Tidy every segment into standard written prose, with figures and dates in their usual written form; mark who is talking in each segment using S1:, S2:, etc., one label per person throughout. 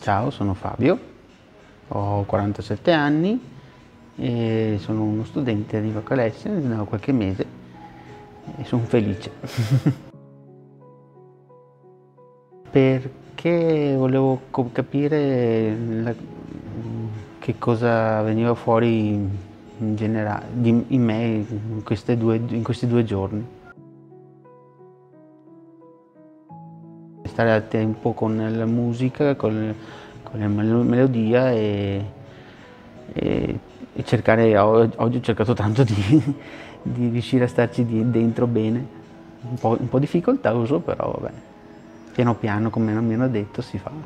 S1: Ciao, sono Fabio, ho 47 anni e sono uno studente di vocal lesson da qualche mese e sono felice. Perché volevo capire che cosa veniva fuori in generale, in me in questi 2 giorni. Stare a tempo con la musica, con la melodia e cercare, oggi ho cercato tanto di riuscire a starci dentro bene, un po' difficoltoso, però vabbè, piano piano, come mi hanno detto, si fa.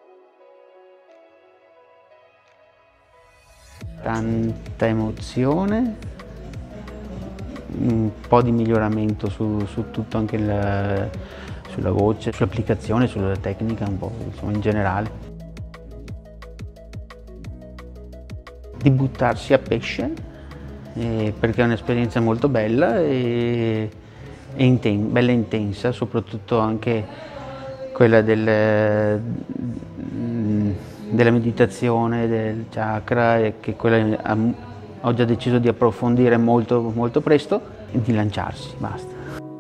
S1: Tanta emozione, un po' di miglioramento su tutto, anche sulla voce, sull'applicazione, sulla tecnica, un po', insomma, in generale. Di buttarsi a pesce, perché è un'esperienza molto bella e bella intensa, soprattutto anche quella della meditazione, del chakra, e che quella ho già deciso di approfondire molto, molto presto, e di lanciarsi, basta.